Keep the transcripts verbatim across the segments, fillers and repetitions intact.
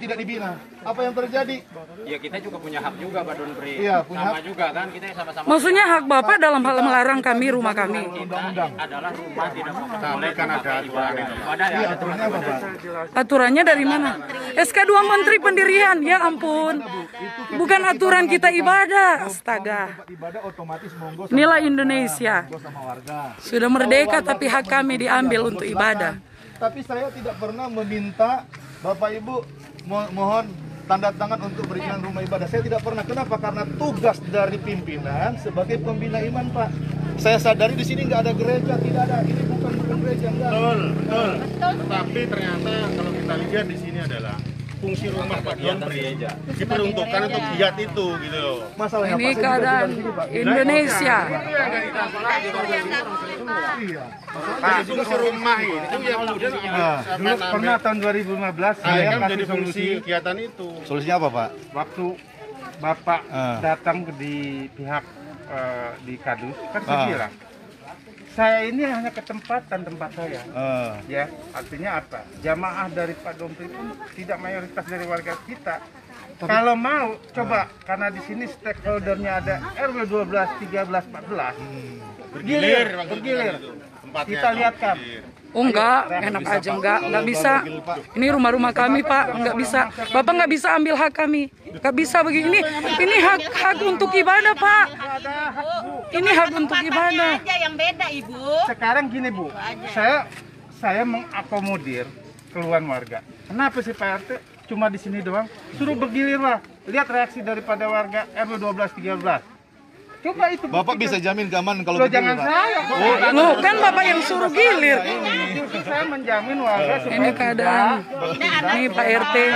tidak dibina. Apa yang terjadi? Ya kita juga punya hak juga Pak Donpri. Iya, punya sama hak juga kan kita sama-sama. Maksudnya hak Bapak dalam hal melarang kami rumah kami. Undang-undang adalah rumah tidak boleh kan ada aturan itu. Ada ya aturannya apa, Pak? Aturannya dari mana? S K dua Menteri Pendirian, ya ampun. Bukan aturan kita ibadah, astaga. Ibadah otomatis monggo. Inilah Indonesia. Sama warga. Sudah merdeka tapi hak kami diambil untuk ibadah. Tapi saya tidak pernah meminta Bapak Ibu mo mohon tanda tangan untuk perizinan rumah ibadah. Saya tidak pernah. Kenapa? Karena tugas dari pimpinan sebagai pembina iman, Pak. Saya sadari di sini nggak ada gereja, tidak ada. Ini bukan bukan gereja, enggak. Betul, betul. Tetapi ternyata kalau kita lihat di sini adalah fungsi rumah Pak Donpri diperuntukkan untuk giat itu gitu loh. Masalahnya Ini Pak, saya juga keadaan tinggal di sini, Pak. Indonesia. Iya. Nah, fungsi rumah itu yang kemudian Nah, dulu pernah tahun dua ribu lima belas saya saya kan kasih menjadi fungsi solusi kegiatan itu. Solusinya apa, Pak? waktu Bapak Ah. datang di pihak eh, di Kadus kan saya Ah. bilang saya ini hanya ketempatan tempat saya. Eh, Ya, artinya apa? Jamaah dari Pak Donpri pun tidak mayoritas dari warga kita. Kalau mau, coba karena di sini stakeholdernya ada R W dua belas, tiga belas, empat belas. Bergilir, maksudnya bergilir. gitu. Tempatnya Kita lihatkan. Oh enggak, enak aja enggak, enggak bisa. Ini rumah-rumah kami Pak, enggak bisa. Bapak enggak bisa ambil hak kami, enggak bisa begini. Ini hak hak untuk ibadah Pak. Ini hak untuk ibadah. aja yang beda Ibu. Sekarang gini Bu, saya saya mengakomodir keluhan warga. Kenapa sih Pak R T cuma di sini doang? Suruh bergilir lah. Lihat reaksi daripada warga R W dua belas, tiga belas. Coba itu. Bapak bisa jamin keamanan kalau Loh, begini, jangan Pak? saya. Loh kan Bapak yang suruh gilir. Justru saya menjamin warga supaya Ini keadaan. Ini Pak R T.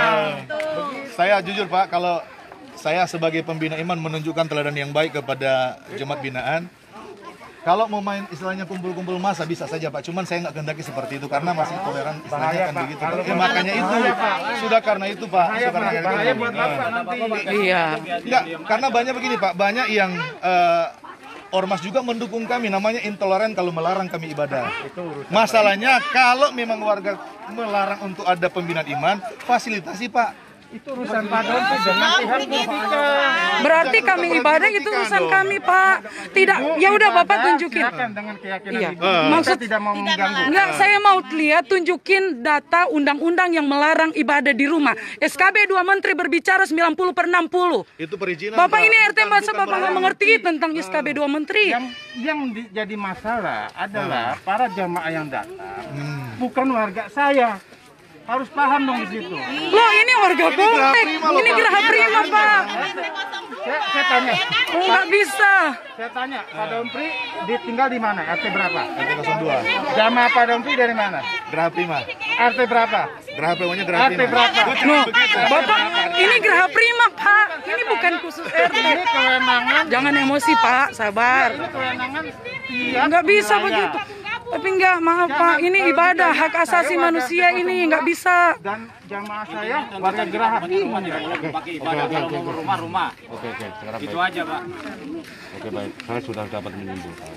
Saya jujur, Pak, kalau saya sebagai pembina iman menunjukkan teladan yang baik kepada jemaat binaan. Kalau mau main istilahnya kumpul-kumpul massa bisa saja, Pak. Cuman saya nggak kehendaki seperti itu karena masih toleran istilahnya Bahaya, kan Pak. begitu. Kalau Ya, makanya itu sudah karena itu, Pak. bahaya, Sudah karena Pak. itu. Bahaya buat Bapak nanti. Iya. Enggak, karena banyak begini, Pak. Banyak yang eh, ormas juga mendukung kami, namanya intoleran kalau melarang kami ibadah. Masalahnya kalau memang warga melarang untuk ada pembinaan iman, fasilitasi, Pak. Itu urusan Pak Donpri dengan pihak politika. Berarti kami ibadah itu urusan kami Pak. Tidak, ya udah Bapak tunjukin. Silakan dengan keyakinan Iya. Ibu. Maksud Kita tidak mau mengganggu. enggak, saya mau lihat tunjukin data undang-undang yang melarang ibadah di rumah. S K B dua Menteri berbicara sembilan puluh per enam puluh. Itu perizinan. Bapak Pak. ini R T Bukan- masa bukan Bapak nggak melarang. mengerti tentang S K B dua Menteri? Yang yang di- jadi masalah adalah para jamaah yang datang bukan warga saya. Harus paham dong di situ. Loh ini warga Poltek, ini Geraha Prima Pak. Saya, saya tanya, Oh, nggak bisa. saya tanya, Pak Donpri ditinggal di mana? R T berapa? R T nol dua. Jamaah Pak Donpri dari mana? Geraha Prima. R T berapa? Geraha Primanya Geraha R T Prima. berapa? Loh, Bapak ini Geraha Prima Pak. Ini bukan khusus R T. Ini kewenangan, Jangan emosi Pak, sabar. ini kewenangan tiap Nggak bisa wilayah. begitu. Tapi enggak, maaf Pak, ini ibadah, hak asasi manusia ini nggak bisa. Dan jamaah saya warga Geraha Prima. pakai ibadah kalau mau rumah-rumah. Oke oke sekarang Itu baik. aja Pak. Oke baik. Saya sudah dapat menyimpulkan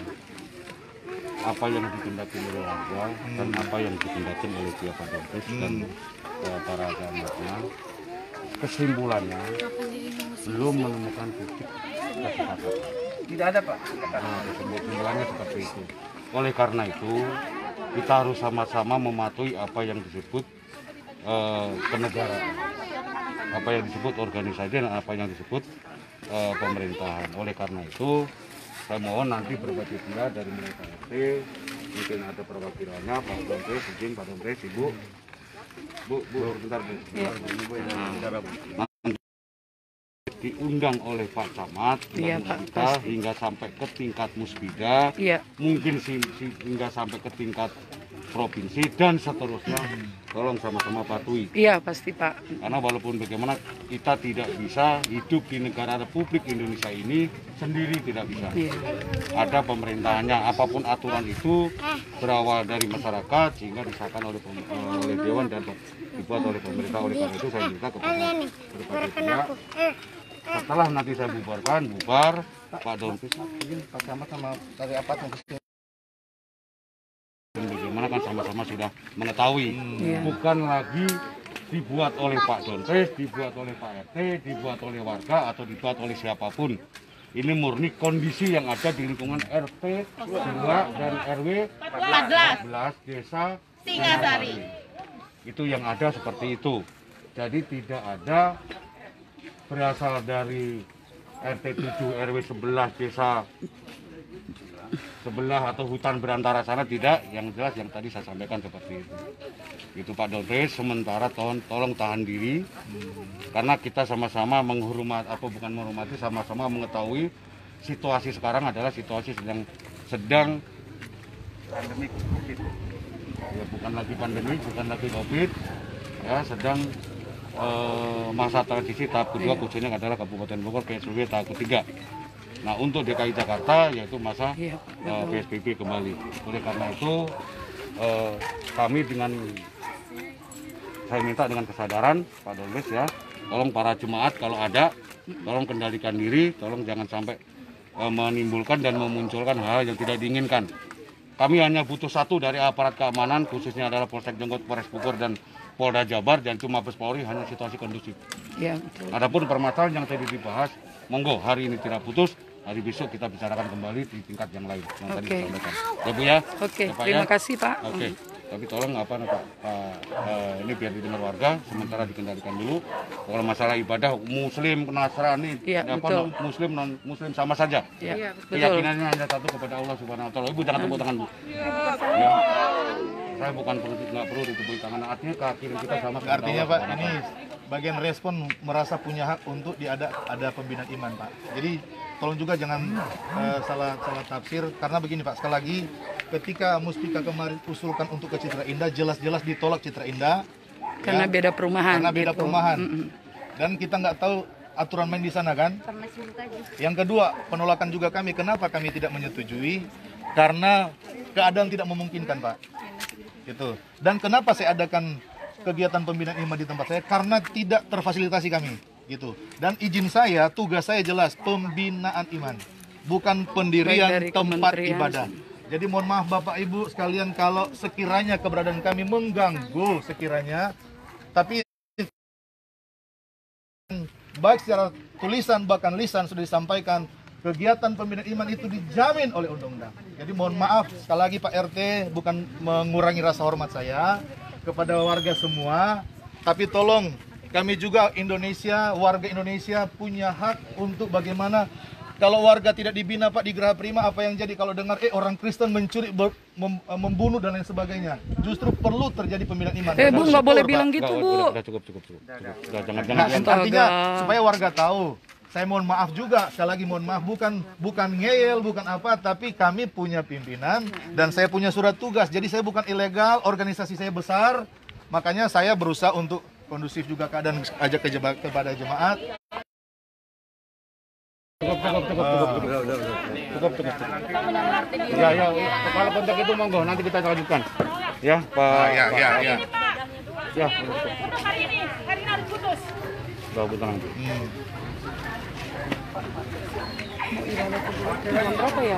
apa yang ditindakkan oleh warga dan apa yang ditindakkan oleh pihak Pak Donpri dan eh, para jamaahnya. Kesimpulannya belum menemukan titik kesepakatan. Tidak ada Pak. Nah, kesimpulannya seperti itu. Oleh karena itu kita harus sama-sama mematuhi apa yang disebut eh, kenegaraan, apa yang disebut organisasi dan apa yang disebut eh, pemerintahan. Oleh karena itu saya mohon nanti berbagai pihak dari mulai P R T, mungkin ada perwakilannya Pak Donpri, izin Pak Donpri, Ibu, Bu, Bu, sebentar Bu, Ibu yang bicara Bu. Diundang oleh Pak Camat Iya, dan Pak, kita pasti. hingga sampai ke tingkat musbida, Iya. mungkin si, si, hingga sampai ke tingkat provinsi dan seterusnya. Tolong sama-sama patuhi. Iya pasti Pak. Karena walaupun bagaimana kita tidak bisa hidup di negara Republik Indonesia ini sendiri, tidak bisa. Iya. Ada pemerintahannya, apapun aturan itu berawal dari masyarakat sehingga disahkan oleh, pem- oleh Dewan dan dibuat oleh pemerintah. Oleh karena itu saya minta kepada berbagai pihak, setelah nanti saya bubarkan, bubar Pak Donpri, Pak Camat sama dari apa bagaimana kan sama-sama sudah mengetahui, Iya. bukan lagi dibuat oleh Pak Donpes, dibuat oleh Pak R T, dibuat oleh warga atau dibuat oleh siapapun. Ini murni kondisi yang ada di lingkungan R T dua dan R W empat belas Desa Singasari. Itu yang ada seperti itu. Jadi tidak ada berasal dari R T tujuh R W sebelas Desa sebelah atau hutan berantara sana, tidak. Yang jelas yang tadi saya sampaikan seperti itu. Itu Pak Donpes, sementara tolong, tolong tahan diri karena kita sama-sama menghormati, apa bukan menghormati, sama-sama mengetahui situasi sekarang adalah situasi sedang sedang Pandemi COVID. ya bukan lagi pandemi, bukan lagi COVID, ya sedang eh, masa transisi tahap kedua, khususnya adalah Kabupaten Bogor P S B B tahap ketiga. Nah, untuk D K I Jakarta yaitu masa Iya, uh, P S B B kembali. Oleh karena itu uh, kami dengan saya minta dengan kesadaran Pak Donpes ya, tolong para jemaat kalau ada, tolong kendalikan diri, tolong jangan sampai uh, menimbulkan dan memunculkan hal yang tidak diinginkan. Kami hanya butuh satu dari aparat keamanan, khususnya adalah Polsek Jonggot, Polres Bogor dan Polda Jabar dan cuma Mabes Polri, hanya situasi kondusif. Ya, betul. Adapun permasalahan yang tadi dibahas, monggo hari ini tidak putus. Hari besok kita bicarakan kembali di tingkat yang lain yang tadi Oke. disampaikan. Ya Bu ya. Oke, Ya, Pak, terima ya. kasih Pak. Oke. Tapi tolong apa nih Pak, Pak, eh, ini biar didengar warga, sementara dikendalikan dulu. Kalau masalah ibadah Muslim, Nasrani, Iya, apa, betul. Muslim non Muslim sama saja. Ya, betul. Keyakinannya hanya satu kepada Allah Subhanahu Wa Taala. Ibu jangan tepuk tangan Bu. Ya. Saya bukan perlu nggak perlu ditepuk tangan. Artinya keyakinan kita sama. kepada Artinya Allah Pak, Subhanahu ini Wa Taala. bagian respon merasa punya hak untuk diada ada pembinaan iman Pak. Jadi tolong juga jangan eh, salah salah tafsir karena begini Pak, sekali lagi ketika Muspika kemarin usulkan untuk ke Citra Indah jelas-jelas ditolak Citra Indah Karena ya, beda perumahan. karena beda gitu. perumahan Mm-mm. dan kita nggak tahu aturan main di sana kan. Yang kedua, penolakan juga kami, kenapa kami tidak menyetujui, karena keadaan tidak memungkinkan Pak. Gitu. Dan kenapa saya adakan kegiatan pembinaan iman di tempat saya, karena tidak terfasilitasi kami gitu. Dan izin saya, tugas saya jelas pembinaan iman, bukan pendirian Baik dari tempat kementerian. ibadah. Jadi mohon maaf Bapak Ibu sekalian kalau sekiranya keberadaan kami mengganggu sekiranya, tapi baik secara tulisan bahkan lisan sudah disampaikan kegiatan pembinaan iman itu dijamin oleh undang-undang. Jadi mohon maaf sekali lagi Pak R T, bukan mengurangi rasa hormat saya kepada warga semua, tapi tolong kami juga Indonesia, warga Indonesia punya hak untuk bagaimana kalau warga tidak dibina Pak di Geraha Prima, apa yang jadi kalau dengar eh orang Kristen mencuri, ber, mem, membunuh dan lain sebagainya. Justru perlu terjadi pembinaan iman. Eh Bu, nggak Bersyukur, boleh Pak. bilang gitu Nggak, Bu. udah, udah cukup cukup cukup. cukup. Udah, jangan jangan Nah, jangan. artinya Astaga. supaya warga tahu. Saya mohon maaf juga, sekali lagi mohon maaf, bukan bukan ngeyel, bukan apa, tapi kami punya pimpinan dan saya punya surat tugas. Jadi saya bukan ilegal, organisasi saya besar, makanya saya berusaha untuk kondusif juga keadaan ajak ke jema- kepada jemaat. Cukup cukup cukup cukup cukup cukup cukup cukup. Ya ya, kalau kontak itu monggo nanti kita lanjutkan. Ya Pak. Ya Pak- ya ya. Ya. hari ini, hari ini harus putus. Udah putar nanti. Hmm. Jam berapa ya?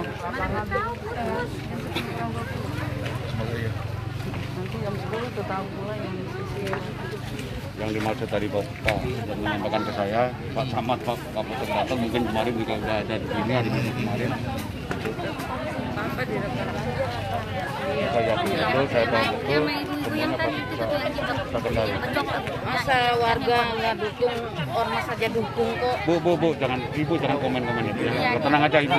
Nanti jam sepuluh tetap mulai yang sisir. Yang dimaksud tadi Pak Pak yang menyampaikan ke saya, Pak Samad, Pak Kapolsek datang mungkin kemarin juga udah ada di sini hari Minggu kemarin. Apa direktur? Saya yakin betul, saya tahu betul semuanya pasti bisa terkendali. Masa warga nggak dukung, ormas saja dukung kok. Bu, bu, bu, jangan, ibu jangan komen-komen itu ya. Tenang aja ibu.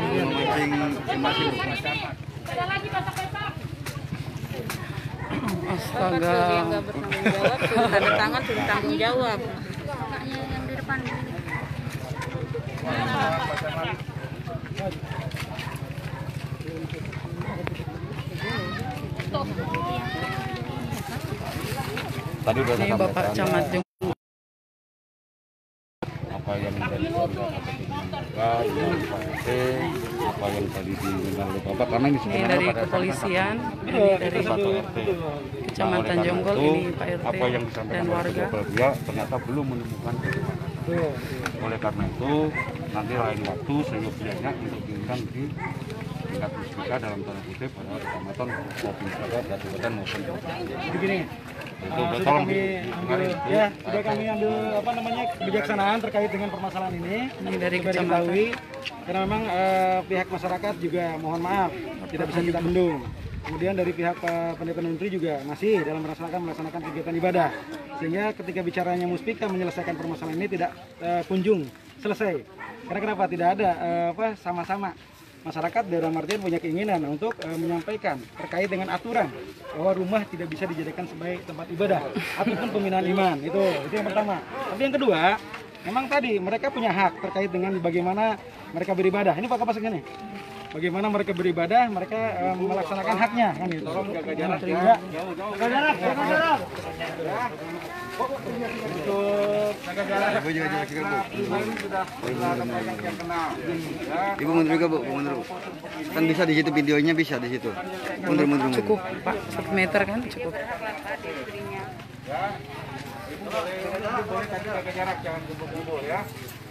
Astaga. Dia nggak bertanggung jawab, sudah tanda tangan sudah tanggung jawab. Tadi udah Ini saya Bapak sampaikan Camat Jong. apa yang dari keluarga Bapak yang Pak R T, apa yang tadi didengar oleh Bapak, karena ini Ini sebenarnya dari pada kepolisian, ini dari satu R T. Kecamatan Nah, oleh karena Jonggol, itu, ini Pak R T apa yang disampaikan dan oleh warga. kedua belah pihak ternyata belum menemukan kebenaran. Oleh karena itu, nanti lain waktu seyogyanya untuk diundang di tingkat Muspika dalam tanda kutip pada kecamatan maupun kabupaten maupun kota. Begini, Itu Uh, sudah tolong kami di- ambil, di- ya, sudah kami ambil apa namanya kebijaksanaan terkait dengan permasalahan ini. Ini dari Supaya kecamatan. diketahui, karena memang uh, pihak masyarakat juga mohon maaf tidak bisa kita bendung. Kemudian dari pihak Pak Pendeta Menteri juga masih dalam melaksanakan melaksanakan kegiatan ibadah, sehingga ketika bicaranya Muspika menyelesaikan permasalahan ini tidak uh, kunjung selesai. Karena kenapa tidak ada uh, apa sama-sama masyarakat dalam artian punya keinginan untuk uh, menyampaikan terkait dengan aturan bahwa rumah tidak bisa dijadikan sebagai tempat ibadah ataupun pembinaan iman. Itu itu yang pertama. Tapi yang kedua, memang tadi mereka punya hak terkait dengan bagaimana mereka beribadah. Ini Pak Kapolsek ini. Bagaimana mereka beribadah, mereka uh, melaksanakan haknya kan gitu. Tolong jaga jarak ya. Jaga jarak, jaga jarak. Untuk jaga jarak. Ibu juga jaga jarak, Bu. Sudah sudah ada banyak yang kenal. Ibu mundur juga, Bu, Bu, mundur, Bu. Kan bisa di situ videonya, bisa di situ. Mundur, mundur, mundur. Cukup Pak, satu meter kan cukup. Ibu boleh boleh tadi jaga jarak, jangan kumpul-kumpul ya.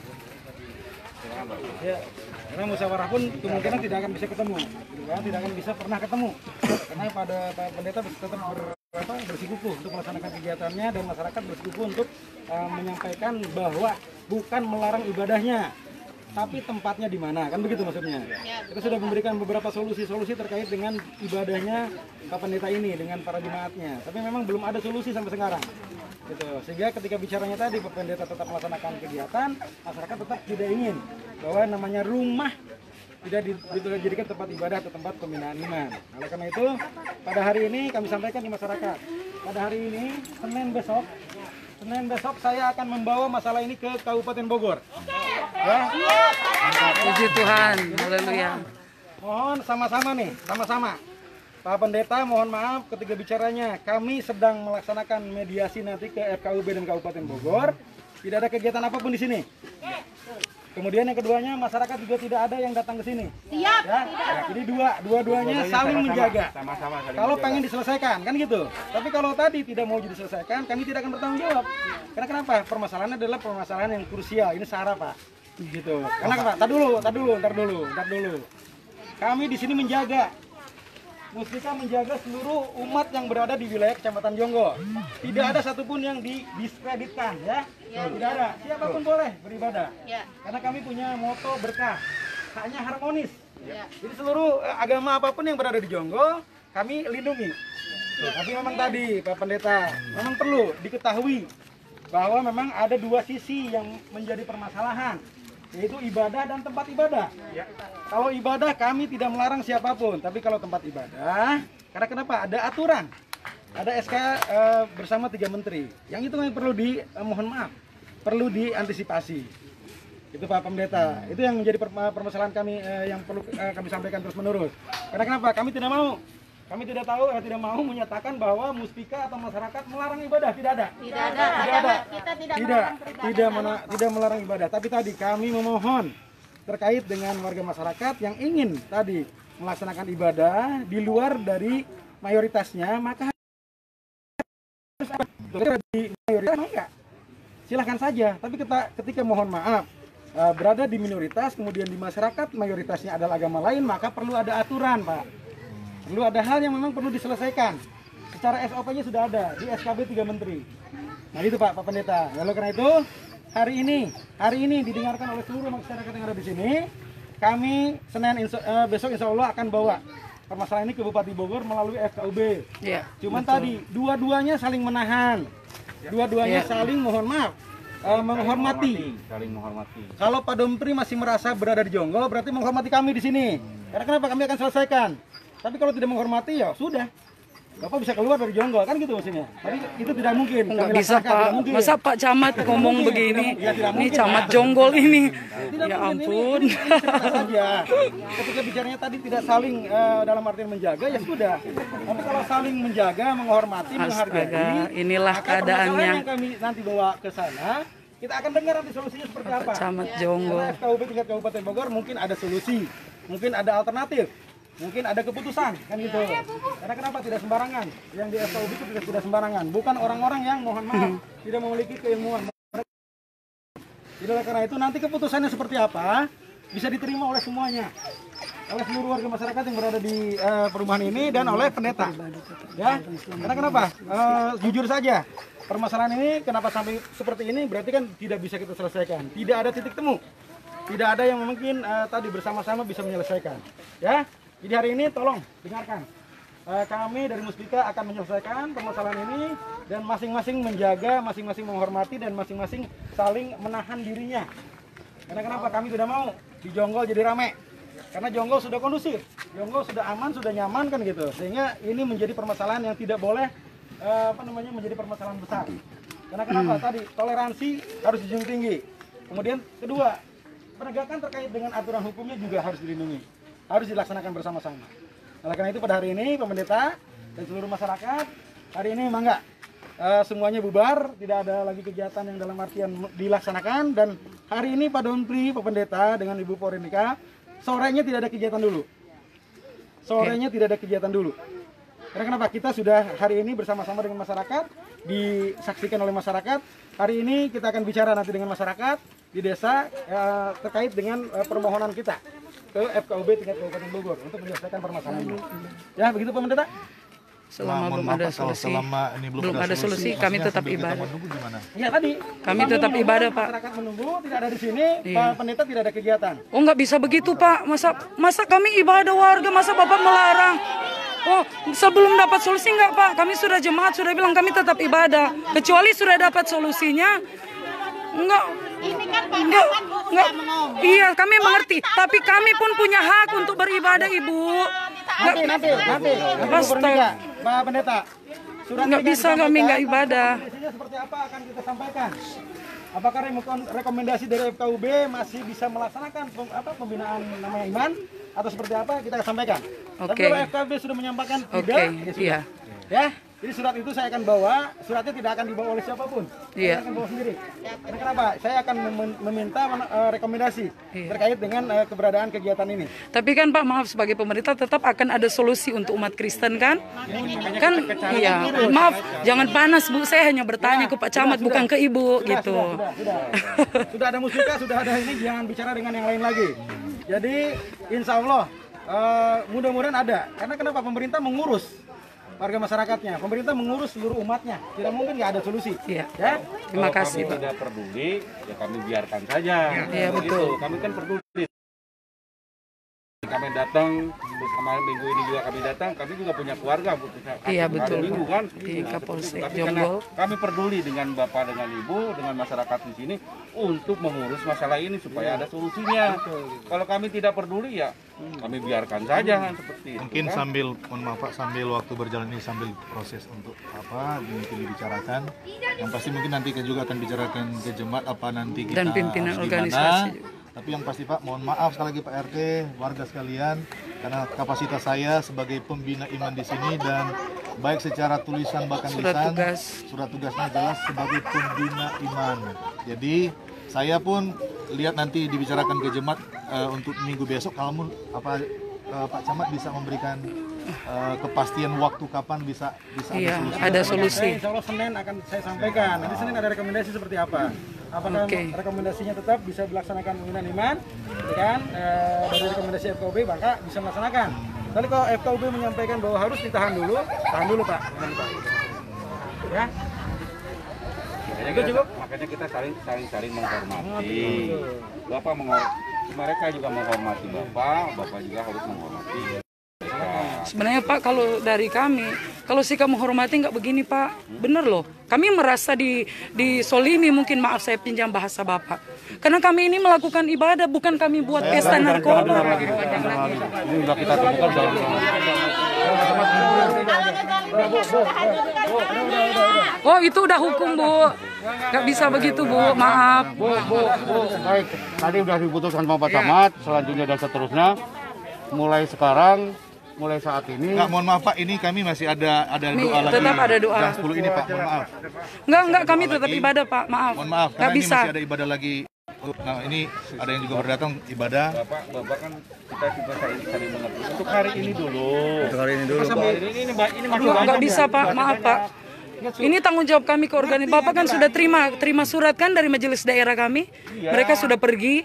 Ya, karena musyawarah pun kemungkinan tidak akan bisa ketemu, gitu kan? Tidak akan bisa pernah ketemu, karena pada Pak Pendeta tetap ber, apa, bersikukuh untuk melaksanakan kegiatannya dan masyarakat bersikukuh untuk uh, menyampaikan bahwa bukan melarang ibadahnya, tapi tempatnya di mana, kan begitu maksudnya. Kita sudah memberikan beberapa solusi-solusi terkait dengan ibadahnya Pak Pendeta ini dengan para jemaatnya, tapi memang belum ada solusi sampai sekarang. Gitu. Sehingga ketika bicaranya tadi Pak Pendeta tetap melaksanakan kegiatan, masyarakat tetap tidak ingin bahwa namanya rumah tidak dijadikan tempat ibadah atau tempat pembinaan iman. Oleh karena itu, pada hari ini kami sampaikan di masyarakat, pada hari ini Senin besok, Senin besok saya akan membawa masalah ini ke Kabupaten Bogor. Ya. Puji Tuhan, haleluya. Mohon sama-sama nih, sama-sama. Pak Pendeta, mohon maaf ketika bicaranya kami sedang melaksanakan mediasi nanti ke R K U B dan Kabupaten Bogor. Tidak ada kegiatan apapun di sini. Kemudian yang keduanya, masyarakat juga tidak ada yang datang ke sini. Siap. Ya? Jadi dua, dua-duanya saling menjaga. Sama-sama saling Kalau menjaga. pengen diselesaikan, kan gitu. Tapi kalau tadi tidak mau diselesaikan, kami tidak akan bertanggung jawab. Karena kenapa? Permasalahannya adalah permasalahan yang krusial. Ini SARA, Pak. Gitu. Karena apa? Tar dulu, tar dulu, tar dulu, tar dulu. Kami di sini menjaga. Muspika menjaga seluruh umat yang berada di wilayah Kecamatan Jonggo. Tidak ada satupun yang didiskreditkan, ya. Ya. Tidak ada. Siapapun boleh beribadah. Ya. Karena kami punya moto berkah, haknya harmonis. Ya. Jadi seluruh eh, agama apapun yang berada di Jonggo, kami lindungi. Tapi memang tadi Pak Pendeta, memang perlu diketahui bahwa memang ada dua sisi yang menjadi permasalahan, yaitu ibadah dan tempat ibadah. Kalau ibadah kami tidak melarang siapapun, tapi kalau tempat ibadah, karena kenapa? Ada aturan, ada S K eh, bersama tiga menteri. Yang itu yang perlu di, eh, mohon maaf, perlu diantisipasi. Itu Pak Pendeta. Itu yang menjadi per- permasalahan kami eh, yang perlu eh, kami sampaikan terus menerus. Karena kenapa? Kami tidak mau, kami tidak tahu, eh, tidak mau menyatakan bahwa Muspika atau masyarakat melarang ibadah. Tidak ada. Tidak ada. Tidak ada. Kita tidak Tidak, melarang beribadah. tidak, mena- tidak melarang ibadah. Tapi tadi kami memohon terkait dengan warga masyarakat yang ingin tadi melaksanakan ibadah di luar dari mayoritasnya, maka di mayoritas enggak. Silahkan saja. Tapi kita, ketika mohon maaf uh, berada di minoritas, kemudian di masyarakat mayoritasnya adalah agama lain, maka perlu ada aturan, Pak. Perlu ada hal yang memang perlu diselesaikan. Secara S O P-nya sudah ada di S K B tiga menteri. Nah itu Pak, Pak Pendeta. Lalu karena itu hari ini, hari ini didengarkan oleh seluruh masyarakat yang ada di sini. Kami Senin insya, uh, besok insya Allah akan bawa permasalahan ini ke Bupati Bogor melalui F K U B. Ya, Cuman betul. tadi dua-duanya saling menahan, dua-duanya Ya. saling mohon maaf, uh, menghormati. Saling menghormati. Kalau Pak Dompri masih merasa berada di Jonggo, berarti menghormati kami di sini. Karena kenapa? Kami akan selesaikan. Tapi kalau tidak menghormati, ya sudah. Bapak bisa keluar dari Jonggo, kan gitu maksudnya. Tapi itu tidak mungkin. Nggak Kami bisa laksanakan, Pak, tidak mungkin. masa Pak Camat ngomong mungkin, begini? tidak- ya, tidak Ini mungkin, Camat Pak. Jonggol ini. Tidak Ya mungkin, ampun. Ini, ini cerita saja. Ketika bicaranya tadi tidak saling eh, dalam artian menjaga, ya sudah. Tapi kalau saling menjaga, menghormati, menghargai, Astaga, inilah maka keadaannya. permasalahan yang kami nanti bawa ke sana, kita akan dengar nanti solusinya seperti Pak apa. Camat Jonggol. Karena F K U B tingkat Kabupaten Bogor mungkin ada solusi, mungkin ada alternatif, mungkin ada keputusan, kan gitu. Karena kenapa tidak sembarangan? Yang di F K U B itu tidak, tidak sembarangan. Bukan orang-orang yang mohon maaf tidak memiliki keilmuan. Jadi oleh karena itu nanti keputusannya seperti apa, bisa diterima oleh semuanya, oleh seluruh warga masyarakat yang berada di uh, perumahan ini dan oleh pendeta. Ya, karena kenapa? Uh, jujur saja, permasalahan ini kenapa sampai seperti ini berarti kan tidak bisa kita selesaikan. Tidak ada titik temu. Tidak ada yang mungkin uh, tadi bersama-sama bisa menyelesaikan. Ya, jadi hari ini tolong dengarkan. Uh, kami dari Muspika akan menyelesaikan permasalahan ini dan masing-masing menjaga, masing-masing menghormati dan masing-masing saling menahan dirinya. Karena kenapa kami tidak mau di Jonggol jadi rame? Karena Jonggol sudah kondusif, Jonggol sudah aman, sudah nyaman kan gitu. Sehingga ini menjadi permasalahan yang tidak boleh uh, apa namanya menjadi permasalahan besar. Karena kenapa hmm. tadi toleransi harus dijunjung tinggi. Kemudian kedua, penegakan terkait dengan aturan hukumnya juga harus dilindungi, harus dilaksanakan bersama-sama. Oleh karena itu pada hari ini pendeta dan seluruh masyarakat hari ini mangga uh, semuanya bubar, tidak ada lagi kegiatan yang dalam artian dilaksanakan dan hari ini Pak Donpri, Pak Pendeta dengan Ibu Porenika sorenya tidak ada kegiatan dulu. Sorenya okay. tidak ada kegiatan dulu. Karena kenapa? Kita sudah hari ini bersama-sama dengan masyarakat, disaksikan oleh masyarakat. Hari ini kita akan bicara nanti dengan masyarakat di desa eh, terkait dengan eh, permohonan kita ke F K U B tingkat Kabupaten Bogor untuk menyelesaikan permasalahan ini. Ya, begitu Pak Pendeta? Selama belum ada solusi, selama ini belum, belum ada solusi, solusi kami tetap ibadah. Iya tadi. Kami tetap ibadah, Pak. Masyarakat menunggu, tidak ada di sini, iya. Pak Pendeta tidak ada kegiatan. Oh, nggak bisa begitu, Pak. Masa masa kami ibadah warga, masa Bapak melarang? Oh, sebelum dapat solusi nggak, Pak? Kami sudah jemaat sudah bilang kami tetap ibadah. Kecuali sudah dapat solusinya, enggak. Ini kan Pak Enggak, Ahmad enggak. sudah mengomong. Iya, kami mengerti. Tapi kami pun punya hak untuk beribadah, Ibu. Nanti, nanti, nanti. Astaga. Pak Pendeta. Surat Nggak bisa kami nggak ibadah. Rekomendasinya seperti apa akan kita sampaikan? Apakah rekomendasi dari F K U B masih bisa melaksanakan pem, apa, pembinaan namanya iman atau seperti apa kita sampaikan? Oke. Okay. Tapi kalau F K U B sudah menyampaikan tidak, okay. ya sudah. Iya. Ya, jadi surat itu saya akan bawa, suratnya tidak akan dibawa oleh siapapun. Iya. Saya akan bawa sendiri. Karena kenapa? Saya akan mem meminta uh, rekomendasi iya. terkait dengan uh, keberadaan kegiatan ini. Tapi kan Pak, maaf sebagai pemerintah tetap akan ada solusi untuk umat Kristen kan? Ya, kan iya. Maaf, jangan panas Bu, saya hanya bertanya ya, ke Pak Camat sudah, bukan ke Ibu sudah, gitu. Sudah, sudah, sudah. Sudah ada Muspika, sudah ada ini, jangan bicara dengan yang lain lagi. Jadi insya Allah uh, mudah-mudahan ada. Karena kenapa pemerintah mengurus warga masyarakatnya, pemerintah mengurus seluruh umatnya, tidak mungkin nggak ada solusi. Iya. Ya, Kalau terima kasih. kami tidak peduli, ya kami biarkan saja. Iya betul. Kami kan peduli. Kami datang, terus kemarin minggu ini juga kami datang, kami juga punya keluarga, iya betul. Minggu kan Di Kapolsek Tapi Jonggol. Kami peduli dengan Bapak, dengan Ibu, dengan masyarakat di sini untuk mengurus masalah ini supaya ada solusinya. Kalau kami tidak peduli ya kami biarkan saja kan seperti itu. Mungkin kan? sambil, mohon maaf Pak, sambil waktu berjalan ini sambil proses untuk apa mungkin dibicarakan. Yang pasti mungkin nanti kita juga akan bicarakan ke jemaat apa nanti kita dan pimpinan harus organisasi. gimana. Tapi yang pasti Pak, mohon maaf sekali lagi Pak R T, warga sekalian, karena kapasitas saya sebagai pembina iman di sini dan baik secara tulisan bahkan surat lisan, tugas. surat tugasnya jelas sebagai pembina iman. Jadi saya pun lihat nanti dibicarakan ke jemaat uh, untuk minggu besok kalau apa uh, Pak Camat bisa memberikan uh, kepastian waktu kapan bisa bisa iya, ada solusi. Ada solusi. Insya Allah Senin akan saya sampaikan. Nanti Senin ada rekomendasi seperti apa? Apakah okay. rekomendasinya tetap bisa dilaksanakan pembinaan iman, ya kan? E, dari rekomendasi F K U B maka bisa melaksanakan. Tapi kalau F K U B menyampaikan bahwa harus ditahan dulu, tahan dulu Pak. Tahan, Pak. Ya. Makanya kita, makanya kita saling saling saling menghormati. Bapak menghormati, mereka juga menghormati Bapak, Bapak juga harus menghormati. Sebenarnya Pak, kalau dari kami, kalau sikap menghormati nggak begini Pak, bener loh. Kami merasa di disolimi, mungkin maaf saya pinjam bahasa Bapak. Karena kami ini melakukan ibadah, bukan kami buat pesta narkoba. Ini sudah kita temukan dalam Oh itu udah hukum Bu, nggak bisa begitu Bu, maaf. Bu, Bu, Bu, baik. Tadi udah diputuskan sama Pak Camat, selanjutnya dan seterusnya. Mulai sekarang, mulai saat ini. Nggak, mohon maaf Pak, ini kami masih ada ada Nih, doa lagi. tetap ada doa. Jam sepuluh ini Pak, mohon maaf. Enggak, enggak, kami tetap ibadah Pak, maaf. Mohon maaf, nggak karena ini bisa. masih ada ibadah lagi. Nah ini ada yang juga berdatang ibadah. Bapak, Bapak kan kita juga saling mengerti. Untuk hari ini dulu. Untuk hari ini dulu Pak. Ini, ini, ini, ini masih Aduh, banyak. nggak bisa Pak, maaf Pak. Ini tanggung jawab kami ke organisasi. Bapak kan sudah terima terima surat kan dari majelis daerah kami. Mereka sudah pergi.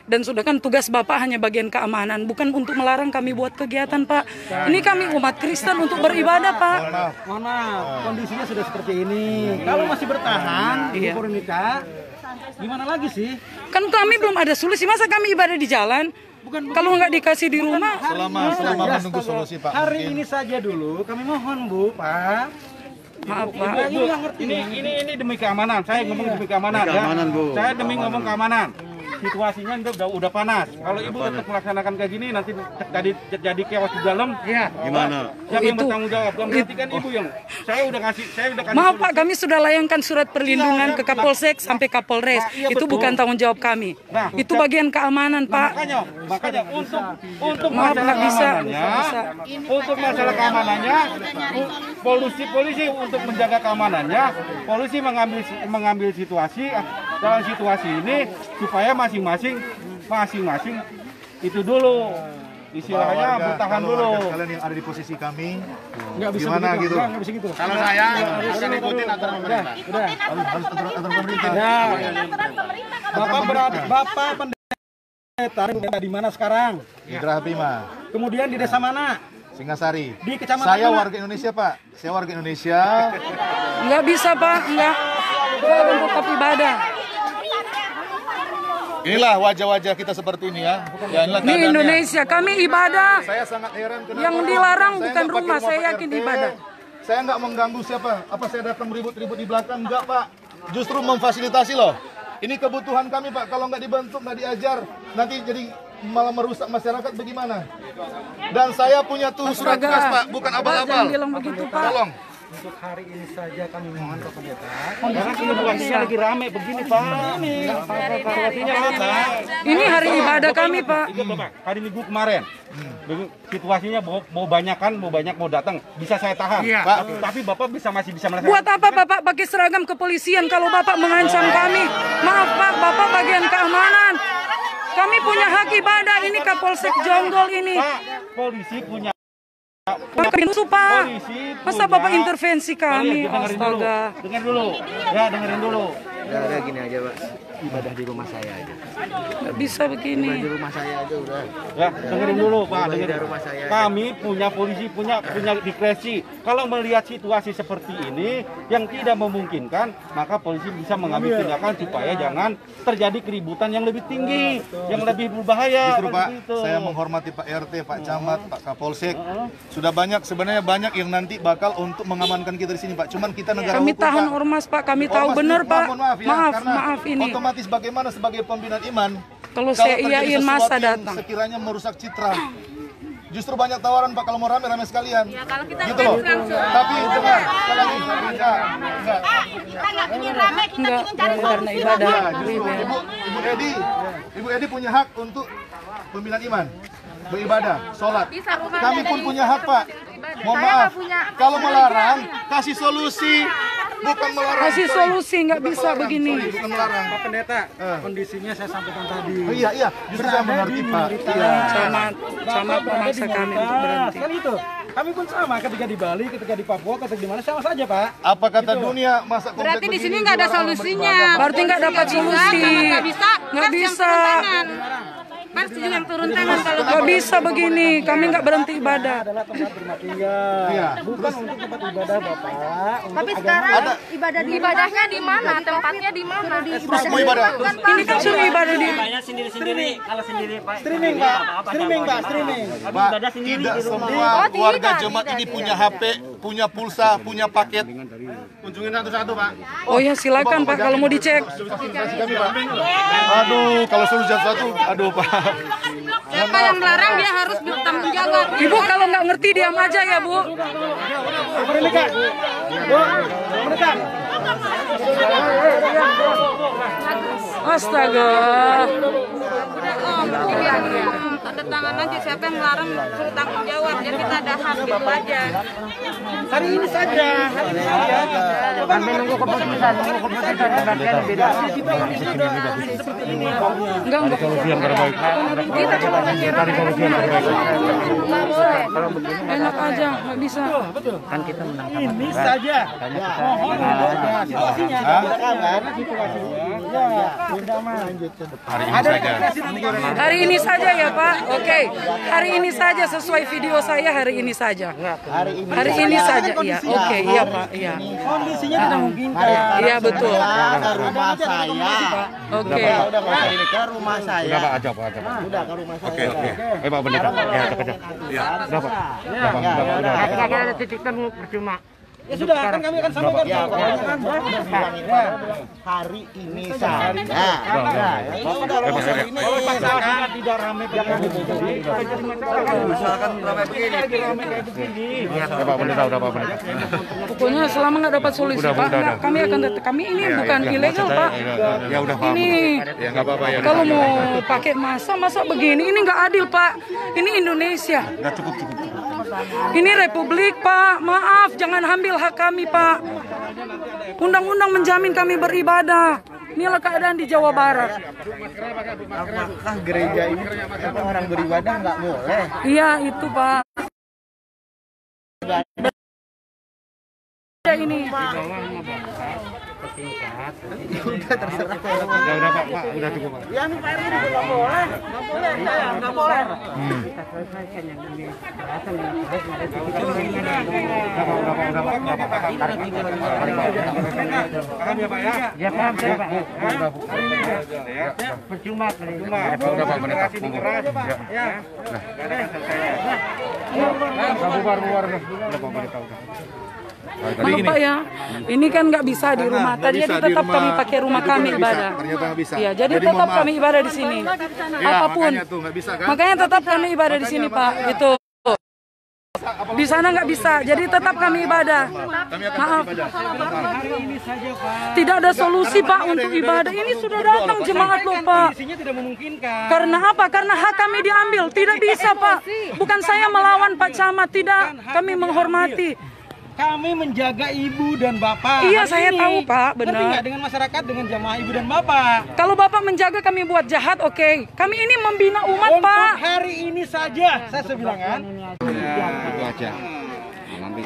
Dan sudah kan tugas Bapak hanya bagian keamanan, bukan untuk melarang kami buat kegiatan, Pak. Ini kami umat Kristen untuk beribadah, Pak. Mohon maaf, kondisinya sudah seperti ini. Kalau masih bertahan, Ibu Iya. Veronica, gimana lagi sih? Kan kami belum ada solusi, masa kami ibadah di jalan? Bukan Kalau nggak dikasih di rumah, Selama selama menunggu solusi Pak. Hari mungkin. ini saja dulu, kami mohon Bu, Pak. maaf, Ibu, Pak. ini nggak ngerti. Ini, ini, ini demi keamanan. Saya ngomong demi keamanan, Demi keamanan, ya. Bu. Saya demi ngomong keamanan. Situasinya udah udah panas. Kalau ibu tetap melaksanakan kayak gini, nanti tadi jadi chaos di dalam. Iya. Gimana? Siapa yang Itu- bertanggung jawab? Bukan berarti kan ibu yang. Saya udah kasih, saya udah kasih. Maaf solusi. Pak, kami sudah layangkan surat perlindungan ke Kapolsek sampai Kapolres. Nah, iya, Itu betul. bukan tanggung jawab kami. Nah, Itu bagian keamanan, Pak. Makanya, makanya untuk untuk Maaf, masalah nggak bisa. keamanannya, Nggak bisa. untuk masalah keamanannya, u- polisi polisi untuk menjaga keamanannya, polisi mengambil mengambil situasi dalam situasi ini supaya masing-masing masing-masing itu dulu istilahnya Warga, bertahan kalau dulu. warga kalian yang ada di posisi kami, Nggak bisa gimana begitu, gitu? nggak, nggak bisa gitu. Kalau saya akan ikutin aturan pemerintah. Udah, harus harus aturan aturan pemerintah. ya. Aturan pemerintah kan Bapak berada, Bapak pendeta di mana sekarang? Di Geraha Bima, Kemudian di desa mana? Singasari. Di kecamatan Saya mana? warga Indonesia Pak. Saya warga Indonesia. Nggak bisa, Pak. Nggak. Saya untuk tetap ibadah. Inilah wajah-wajah kita seperti ini ya. Ya, inilah Ini keadaannya. Indonesia, kami ibadah. Saya sangat heran kenapa Yang orang- dilarang saya bukan nggak pakai rumah, saya Pak yakin R T. ibadah. Saya nggak mengganggu siapa. Apa saya datang ribut-ribut di belakang? Enggak Pak. Justru memfasilitasi loh. Ini kebutuhan kami Pak. Kalau nggak dibentuk, nggak diajar, nanti jadi malah merusak masyarakat bagaimana? Dan saya punya tuh surat Astaga. tugas Pak, bukan Pak, abal-abal. jangan bilang begitu, Pak. Tolong. Untuk hari ini saja kami mohon ke pendeta. Karena situasinya lagi rame begini Pak. Ini situasinya rame. Ini hari ibadah kami, Pak. Ingat Bapak, hari Minggu kemarin. Begi- Situasinya mau, mau banyakan, mau banyak mau datang, bisa saya tahan. Pak. Tapi, tapi Bapak bisa masih bisa melaksanakan. Buat apa Bapak pakai seragam kepolisian kalau Bapak mengancam kami? Maaf Pak, Bapak bagian keamanan. Kami punya hak ibadah, ini Kapolsek Jonggol ini. Pak, polisi punya Pak Pinsu, Pak. polisi Masa punya- Bapak intervensi kami? Kalian dengerin dulu. Astaga. Dengar dulu. Ya, dengerin dulu. Udah, udah gini aja Pak. Ibadah di rumah saya aja. Nggak bisa begini. Di rumah saya aja udah. Ya, dengerin dulu Pak, Ibadah dengerin. di rumah saya. Kami punya polisi punya punya diskresi. Kalau melihat situasi seperti ini yang tidak memungkinkan, maka polisi bisa mengambil tindakan supaya jangan terjadi keributan yang lebih tinggi, yang lebih berbahaya. Justru Pak, begitu. saya menghormati Pak R T, Pak Camat, Pak Kapolsek. Sudah banyak sebenarnya banyak yang nanti bakal untuk mengamankan kita di sini Pak. Cuman kita negara Kami hukum, tahan Pak. ormas Pak, kami tahu Ormas benar ini- Pak. Mohon maaf ya, Maaf, karena maaf ini. otomatis bagaimana sebagai pembinaan iman Kalau saya terjadi iyain masa sesuatu yang datang. sekiranya merusak citra. Justru banyak tawaran Pak kalau mau rame-rame sekalian. Ya, kalau kita Gitu loh. langsung. Tapi dengar, sekali lagi enggak, enggak. Kita nggak ingin rame, kita Enggak, ingin cari karena solusi. ibadah. Ya, justru Ibu, Ibu Edi, Ibu Edi punya hak untuk pembinaan iman, beribadah, sholat. Kami pun punya hak Pak. Mohon maaf, kalau melarang, kasih solusi, bukan melarang. Kasih Sorry. solusi, nggak Bukan bisa melarang, begini. sorry, bukan melarang. Pak Pendeta, Eh. kondisinya saya sampaikan tadi. Oh, iya, iya, justru saya mengerti Pak. Iya. Camat, camat memaksa kami untuk berhenti. Kan itu. Kami pun sama ketika di Bali, ketika di Papua, ketika di mana sama saja, Pak. Apa kata dunia masa komplek Berarti di begini sini nggak ada dilarang orang solusinya. beribadah? Berarti nggak dapat solusi. Nggak bisa. Nggak Pers yang bisa. turun tangan. Pers juga yang turun tangan kalau Nggak bisa begini, kami nggak berhenti ibadah. Adalah tempat rumah tinggal. Iya. Bukan untuk tempat ibadah, Bapak. Tapi sekarang Ada. ibadah di ibadahnya di mana? Tempatnya di mana? Terus mau ibadah. Terus Ini kan suruh ibadah di sendiri-sendiri. Kalau sendiri Pak. Streaming, Pak. Streaming, Pak. Streaming. Pak, tidak semua warga jemaat ini punya H P, punya pulsa, punya paket. Kunjungin satu-satu Pak. Oh ya silakan Pak kalau mau dicek. Kami, Pak. Aduh, kalau suruh satu, aduh Pak. Siapa yang melarang dia harus bertanggung jawab. Ibu kalau nggak ngerti diam aja ya Bu. Mereka. Bu, mereka. Astaga. Tanda tangan aja siapa yang melarang suruh tanggung jawab. Jadi kita ada hak gitu aja. Hari ini saja. Hari ini saja. Sampai nunggu keputusan, nunggu keputusan dan beda. Kita kondisinya udah seperti ini. Enggak enggak. Solusi yang terbaik. Kita coba Cari solusi yang terbaik. enak aja nggak bisa. Ini saja. Mohon saja. Situasinya. Karena situasinya. Ya. Hari ini saja. Hari ini saja ya Pak. Oke. Hari ini saja sesuai video saya hari ini saja. Hari ini saja. Iya. Oke. Iya Pak. Iya. Kondisinya tidak mungkin. Iya betul. Ke rumah saya. Oke. Udah ke rumah saya. Udah Pak, aja Pak, aja Pak. Udah ke rumah saya. Oke, oke. Eh Pak Pendeta, ya, aja, aja. Ya. Udah Pak. Udah Pak, udah Pak, udah. Kalau ada titik temu percuma. Ya sudah, kan kami akan sampaikan. Ya, hari ini saja. Tidak ramai Misalkan ramai begini. Udah Pak Pendeta, udah Pak Pendeta. Pokoknya selama nggak dapat solusi Udah, Pak, udah, nggak, udah. kami akan tetap. Kami ini bukan ilegal Pak. Ya udah Pak. Ini Ya nggak apa-apa ya. kalau mau pakai masa masa begini ini nggak adil Pak. Ini Indonesia. Nggak cukup, cukup, cukup. Ini Republik Pak. Maaf, jangan ambil hak kami Pak. Undang-undang menjamin kami beribadah. Inilah keadaan di Jawa Barat. Apakah gereja ini orang beribadah nggak boleh? Iya itu Pak. Ini. Udah terserah. Udah, udah Pak, Pak, udah cukup Pak. Ya, Pak R W juga nggak boleh. Nggak boleh, saya nggak boleh. Kita selesaikan yang ini. Berasal yang terus ada di kita. Udah Pak, udah Pak, udah Pak, udah Pak. Tarik, tarik, tarik. Paham ya Pak ya? Ya paham saya Pak. Udah Bu. Ya, Percuma, percuma. udah Pak Pendeta. Ya. Ya. Udah bubar, bubar udah. Udah Pak Pendeta udah. Maaf Pak ya, ini kan nggak bisa di rumah. Tadi tetap kami pakai rumah kami ibadah. Ternyata nggak bisa. Iya, jadi tetap kami ibadah di sini. Apapun. Makanya tuh nggak bisa kan? Makanya tetap kami ibadah di sini Pak. Itu. Di sana nggak bisa, jadi tetap kami ibadah. Maaf. Tidak ada solusi Pak untuk ibadah. Ini sudah datang jemaat loh Pak. Kondisinya tidak memungkinkan. Karena apa? Karena hak kami diambil. Tidak bisa Pak. Bukan saya melawan Pak Camat. Tidak. Kami menghormati. Kami menjaga ibu dan bapak. Iya, hari saya ini. tahu Pak, benar. Ngerti nggak dengan masyarakat, dengan jamaah ibu dan bapak. Kalau Bapak menjaga kami buat jahat, oke. Kami ini membina umat Untuk Pak. hari ini saja, saya bilang kan. Itu aja. Nanti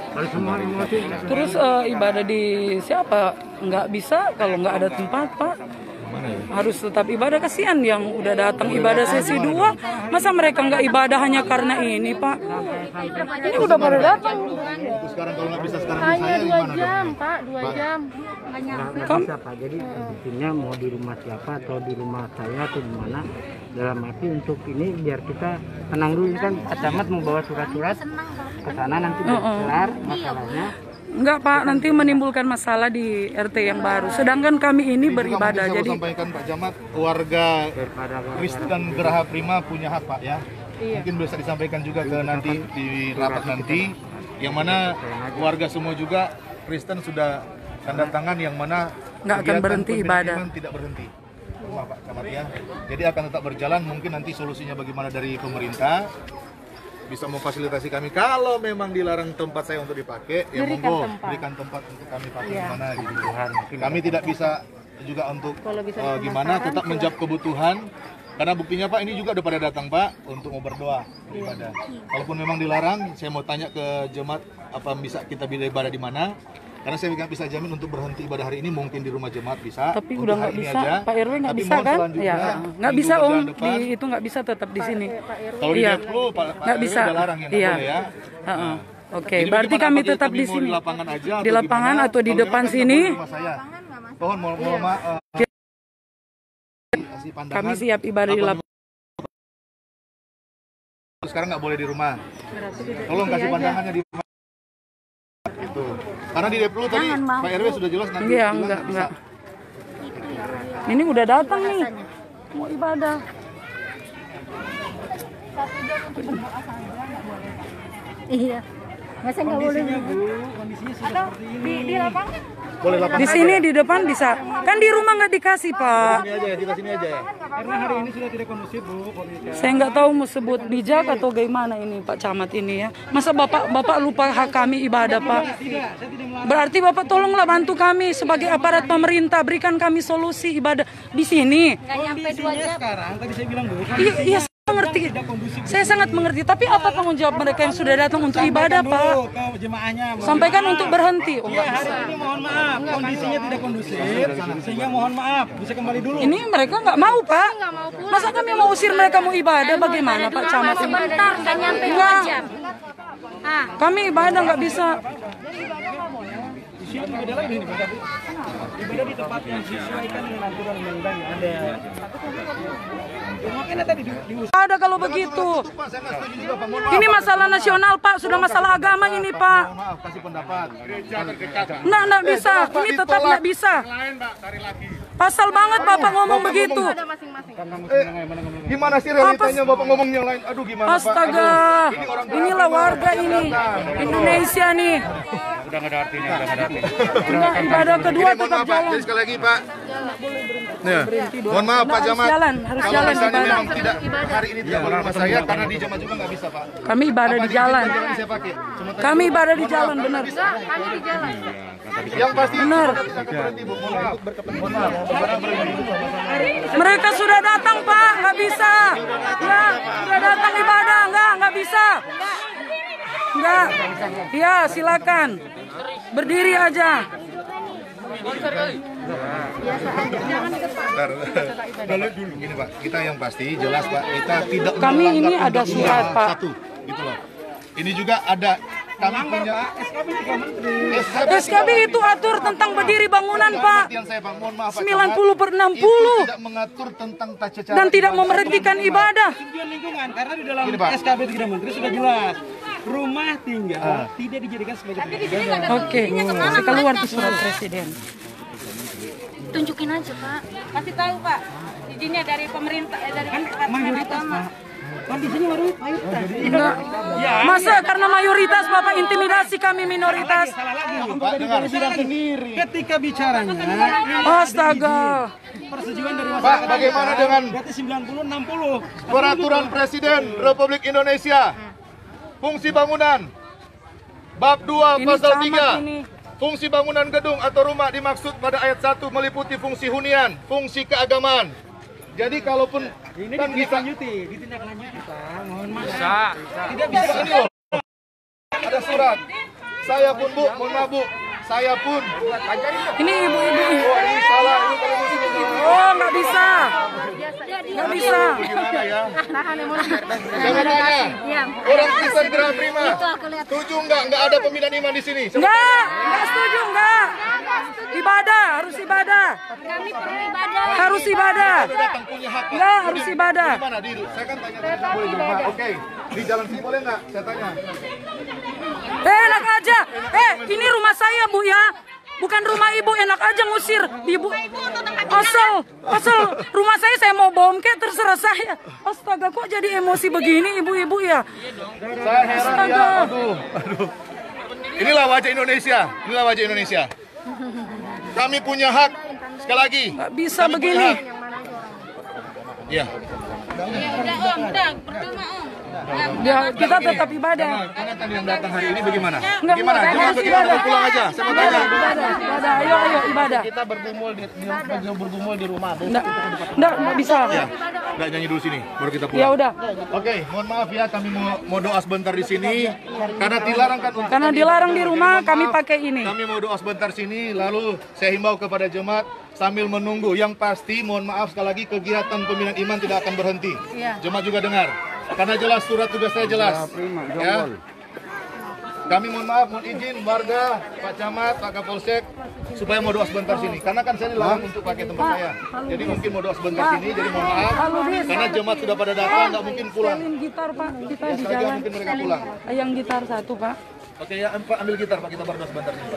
Terus eh, ibadah di siapa? Nggak bisa kalau nggak ada tempat Pak. Harus tetap ibadah, kasihan yang udah datang ibadah sesi dua. Masa mereka nggak ibadah hanya karena ini Pak? Ini udah pada datang. Sekarang kalau nggak bisa sekarang Hanya saya dua gimana jam, dong? Pak, dua jam. Hanya. Kam- Pak, jadi intinya mau di rumah siapa atau di rumah saya atau di mana, dalam arti untuk ini biar kita tenang dulu. Kan Pak Camat mau bawa surat-surat ke sana nanti biar kelar masalahnya. Enggak Pak, nanti menimbulkan masalah di R T yang baru. Sedangkan kami ini beribadah, Saya jadi mau sampaikan Pak Camat, warga Kristen Geraha Prima punya hak Pak ya. Mungkin bisa disampaikan juga ke nanti di rapat nanti, yang mana warga semua juga Kristen sudah tanda tangan yang mana nggak akan kegiatan berhenti pembinaan ibadah. iman tidak berhenti. Rumah Pak Camat ya. Jadi akan tetap berjalan. Mungkin nanti solusinya bagaimana dari pemerintah bisa memfasilitasi kami. Kalau memang dilarang tempat saya untuk dipakai, ya Berikan monggo tempat. berikan tempat untuk kami pakai Iya. di mana gitu. Kami tidak bisa juga untuk Kalau bisa eh, gimana dimasakan, tetap menjawab kebutuhan. Karena buktinya Pak ini juga udah pada datang Pak untuk mau berdoa beribadah. Kalaupun memang dilarang, saya mau tanya ke jemaat apa bisa kita bila ibadah di mana? Karena saya nggak bisa jamin untuk berhenti ibadah hari ini, mungkin di rumah jemaat bisa. tapi untuk udah nggak hari ini bisa. aja. Pak R W nggak Tapi bisa mohon kan? selanjutnya, Ya, nggak minggu bisa Om. bulan depan, Di itu nggak bisa tetap di sini. kalau di Iya. Deplu Pak, Pak Nggak R W bisa. udah larang ya, nggak Iya. boleh ya. Heeh. Oke, Jadi berarti bagaimana, kami apakah tetap kami di mau sini. di lapangan aja Di atau lapangan gimana? atau di Kalau depan memang sini. di rumah saya. Pohon mau mau ma- eh, kasih pandangan. Kami siap ibadah di Apa lapangan. sekarang nggak boleh di rumah. Tolong kasih pandangannya di rumah. Itu. Karena di Deplu tadi Pak R W sudah jelas nanti. Iya, bilang enggak, nggak enggak. bisa. Ini udah datang nih. Mau ibadah. Iya. Masa nggak boleh? Kondisinya Bu, kondisinya sudah Atau seperti ini. di, di lapangan? Boleh lapangan. Di sini di depan bisa. Kan di rumah nggak dikasih Pak. Sini aja ya, kita sini aja ya. Karena hari ini sudah tidak kondusif Bu, kondisinya. Saya nggak tahu mau sebut bijak atau gimana ini Pak Camat ini ya. Masa Bapak Bapak lupa hak kami ibadah Pak? Tidak, saya tidak melarang. Berarti Bapak tolonglah bantu kami sebagai aparat pemerintah, berikan kami solusi ibadah di sini. Nggak nyampe dua Kondisinya jam. sekarang, tadi saya bilang Bu, Iya, iya mengerti. Saya sangat mengerti. Tapi apa tanggung jawab mereka yang sudah datang untuk ibadah, Pak? Sampaikan untuk berhenti. Oh, Iya, hari ini mohon maaf, kondisinya tidak kondusif, sehingga mohon maaf, bisa kembali dulu. ini mereka nggak mau, Pak. Masa kami mau usir mereka mau ibadah? Bagaimana, Pak Camat? Sebentar, nggak nyampe dua Enggak. jam. Ah, Kami ibadah nggak bisa. Di sini beda lagi nih, Pak. Ibadah di tempat yang disesuaikan dengan aturan undang-undang yang ada. Ya, makanya tadi di, di Ada kalau begitu. Pak, saya nggak setuju juga, Pak. Mohon maaf. Ini masalah nasional, Pak. Sudah masalah agama ini, Pak. Mohon maaf, kasih pendapat. Nggak, nggak bisa. Ini tetap nggak bisa. Pasal banget Bapak ngomong begitu. Eh, gimana sih realitanya Bapak ngomong yang lain? Aduh, gimana Pak? Astaga. Aduh, ini orang Inilah warga ini. Indonesia nih. Udah nggak ada artinya, udah nggak ada artinya. Enggak, ibadah kedua Ini mohon tetap maaf, Pak. jalan. Jadi sekali lagi, Pak. Ya. Mohon maaf, Pak Harus Camat. jalan, harus Kalau jalan misalnya ibadah. memang tidak hari ini tidak boleh rumah saya karena di Jamat juga nggak bisa, Pak. Kami ibadah Apa di jalan. izin jalan saya pakai? Cuma tadi- Kami ibadah di jalan, Mohon maaf, benar. kami di jalan. Yang pasti Benar. bisa berhenti, Bu. Mohon maaf. Mohon maaf. Beberapa berhenti. Mereka sudah datang, Pak. Nggak bisa. Ya, sudah datang ibadah. Nggak, nggak bisa. Nggak. Ya, silakan. Berdiri aja. Bentar. Dulu dulu gini Pak, kita yang pasti jelas Pak, kita tidak Kami melanggar ini ada undang-undang surat, Pak. Satu, gitu loh. Ini juga ada kami punya S K B tiga menteri. S K B itu atur tentang berdiri bangunan, Pak. Yang saya Pak, mohon maaf Pak, sembilan Camat. puluh per enam Itu puluh. tidak mengatur tentang tata cara Dan tidak ibadah. memberhentikan ibadah. Tujuan lingkungan karena di dalam Gini, Pak. S K B tiga menteri sudah jelas. Rumah tinggal tidak dijadikan sebagai tempat ibadah. Oke, saya keluar tuh surat presiden. Tunjukin aja, Pak. Kasih tahu Pak, izinnya dari pemerintah, eh, dari Kan mayoritas, Pak. Kan di sini mayoritas. Enggak. Masa karena mayoritas Bapak intimidasi kami minoritas? Salah lagi. Pak, dengar. sendiri. Ketika bicaranya Astaga. persetujuan dari Pak, masyarakat. bagaimana dengan Berarti sembilan puluh enam puluh. Peraturan Presiden Republik Indonesia fungsi bangunan bab dua Ini pasal camat tiga. ini. Fungsi bangunan gedung atau rumah dimaksud pada ayat satu meliputi fungsi hunian, fungsi keagamaan. Jadi kalaupun Ini kan bisa ditindaklanjuti, ditindaklanjuti, Pak. Mohon maaf. Bisa. Tidak bisa. ini loh. Ada surat. Saya pun Bu, mohon maaf Bu. Saya pun. Ini ibu-ibu. Oh, ini salah. Ini kalau di sini. Oh, nggak bisa. Nggak bisa. Gimana ya? Tahan emosi. Saya mau tanya. Diam. Orang Kristen Gerah Prima. Itu aku lihat. Setuju nggak? Nggak ada pembinaan iman di sini. Enggak, enggak setuju, enggak. Ibadah, harus ibadah. Kami perlu ibadah. Harus ibadah. Sudah datang punya hak. Pak. Enggak, harus ibadah. Di mana? Di, saya kan tanya tadi boleh di rumah. Oke. Di jalan sini boleh nggak? Saya tanya. Eh, enak aja. Eh, ini rumah saya, Bu ya. Bukan rumah ibu, enak aja ngusir ibu. Asal, asal rumah saya saya mau bom kayak terserah saya. Astaga, kok jadi emosi begini ibu-ibu ya? Saya heran ya. Astaga. Aduh, aduh. Inilah wajah Indonesia. Inilah wajah Indonesia. Kami punya hak. Sekali lagi. Nggak bisa kami punya begini. hak. Iya. Ya udah Om, udah percuma Om. Ya, kita tetap ibadah. Karena tadi yang datang hari ini bagaimana? Enggak, Gimana? enggak, Gimana? harus Bagaimana? ibadah. Pulang aja. Saya mau tanya. Ibadah, ibadah, ayo, ayo, ibadah. Kita bergumul di, di bergumul di rumah. Enggak, enggak, enggak bisa. Ya. Nggak nyanyi dulu sini, baru kita pulang. Ya udah, Oke, mohon maaf ya, kami mau, mau doa sebentar di sini karena dilarang kan untuk karena dilarang di rumah, Jadi, mohon kami maaf, pakai ini. Kami mau doa sebentar sini, lalu saya himbau kepada jemaat sambil menunggu. Yang pasti, mohon maaf sekali lagi, kegiatan pembinaan iman tidak akan berhenti. Jemaat juga dengar, karena jelas surat tugas saya jelas. Ya. Kami mohon maaf, mohon izin warga, Pak Camat, Pak Kapolsek, supaya mau doa sebentar sini. Karena kan saya dilarang untuk pakai tempat saya. Jadi mungkin mau doa sebentar sini, jadi mohon maaf. Karena jemaat sudah pada datang, nggak mungkin pulang. Setelin gitar Pak, kita di Saja jalan. mungkin mereka pulang. Yang gitar satu Pak. Oke ya, Pak ambil gitar Pak, kita berdoa sebentar sini Pak.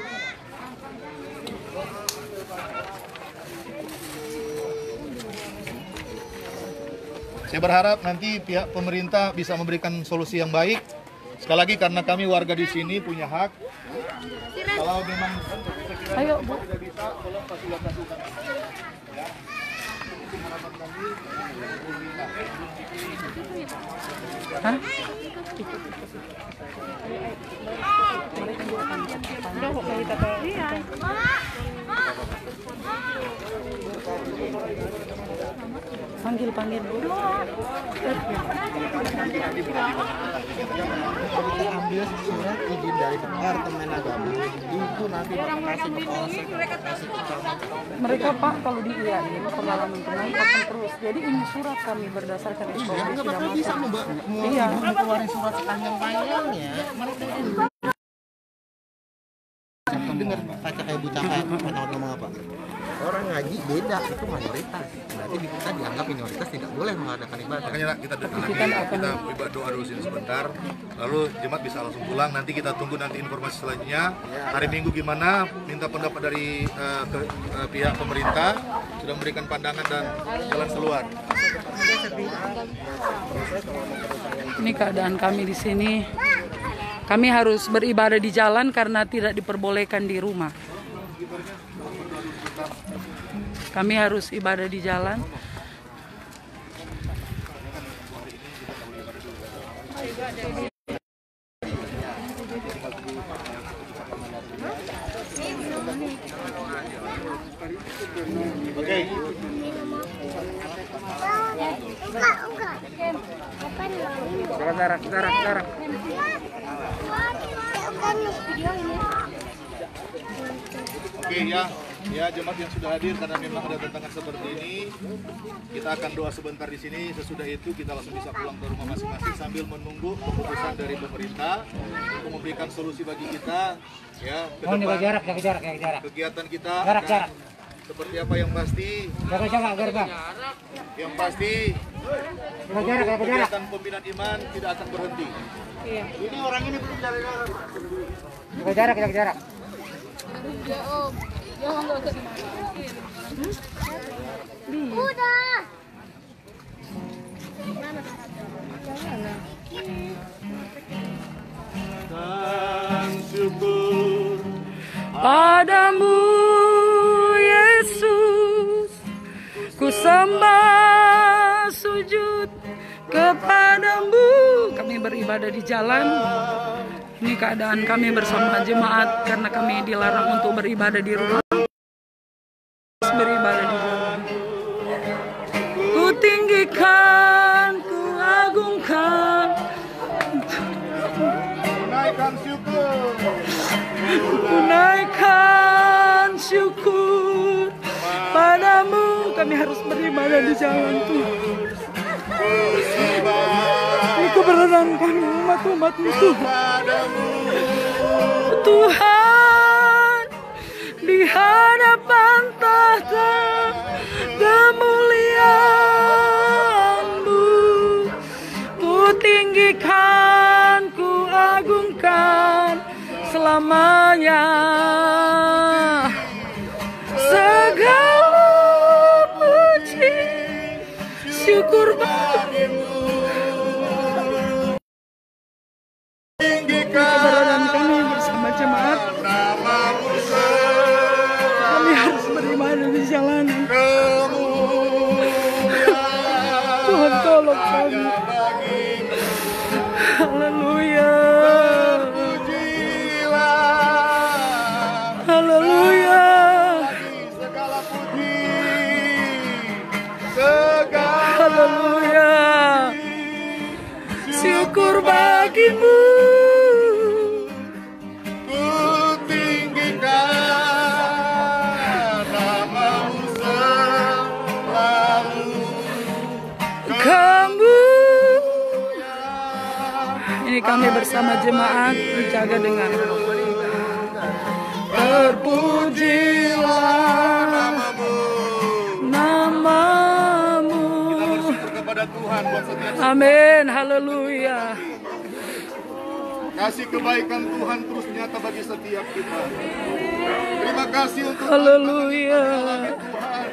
Saya berharap nanti pihak pemerintah bisa memberikan solusi yang baik. Sekali lagi karena kami warga di sini punya hak. Kalau memang Ayo Bu. tidak bisa, tolong fasilitasi. Ya. Harapan kami. Hah? Mama. Mama. Panggil, panggil. Kita ambil surat izin dari Departemen Agama itu nanti bakal kasih ke Polsek, kasih ke Camat. Mereka Pak kalau diiyain pengalaman pernah akan terus. Jadi ini surat kami berdasarkan Iya, informasi nggak bakal yang bisa masuk. mbak. Mau Iya. ibu keluarin surat sepanjang-panjangnya. Mereka dengar baca kayak bucaka, ketahuan ngomong apa? Orang ngaji beda, itu mayoritas. Berarti kita dianggap minoritas tidak boleh mengadakan ibadah. Makanya Nak, kita nanti kita ibadah doa dulu sini sebentar, lalu jemaat bisa langsung pulang. Nanti kita tunggu nanti informasi selanjutnya. Hari Minggu gimana? Minta pendapat dari uh, ke, uh, pihak pemerintah sudah memberikan pandangan dan jalan keluar. Ini keadaan kami di sini. Kami harus beribadah di jalan karena tidak diperbolehkan di rumah. Kami harus ibadah di jalan. Oke. Jarak, jarak, jarak. Oke ya, ya jemaat yang sudah hadir karena memang ada tantangan seperti ini, kita akan doa sebentar di sini. Sesudah itu kita langsung bisa pulang ke rumah masing-masing sambil menunggu keputusan dari pemerintah untuk memberikan solusi bagi kita. Ya, ke Oh, jaga depan jarak, jaga jarak, jaga jarak. kegiatan kita Jarak, akan jarak. seperti apa yang pasti. Jaga jarak, gerbang. Yang pasti Jaga jarak, jaga jarak. kegiatan pembinaan iman tidak akan berhenti. Iya. Ini orang ini belum jaga jarak. Jaga jarak, jaga jarak. Ya Om, jangan nggak usah dimasukin. Udah. Dan syukur Padamu Yesus, ku sembah sujud kepadamu. Kami beribadah di jalan. Ini keadaan kami bersama jemaat karena kami dilarang untuk beribadah di rumah. Beribadah di jalan. Ku tinggikan, ku agungkan. naikkan syukur. Ku naikkan syukur padamu. Kami harus beribadah di jalan Tuhan. Ini keberadaan kami umat-umatmu Tuhan. Tuhan di hadapan tahta kemuliaan-Mu, ku tinggikan, ku agungkan selamanya. Segala puji syukur bagimu. Keberadaan kami bersama jemaat, kami harus beribadah di jalanan. Tuhan tolong kami. Haleluya. Haleluya. Haleluya. Syukur bagimu. Ku tinggikan namamu selalu. Kamu. Ini kami bersama jemaat dijaga dengan terpujilah namamu. Kepada Tuhan buat setiap Amin. Haleluya. kasih kebaikan Tuhan terus nyata bagi setiap kita. Terima kasih untuk Haleluya. Tuhan.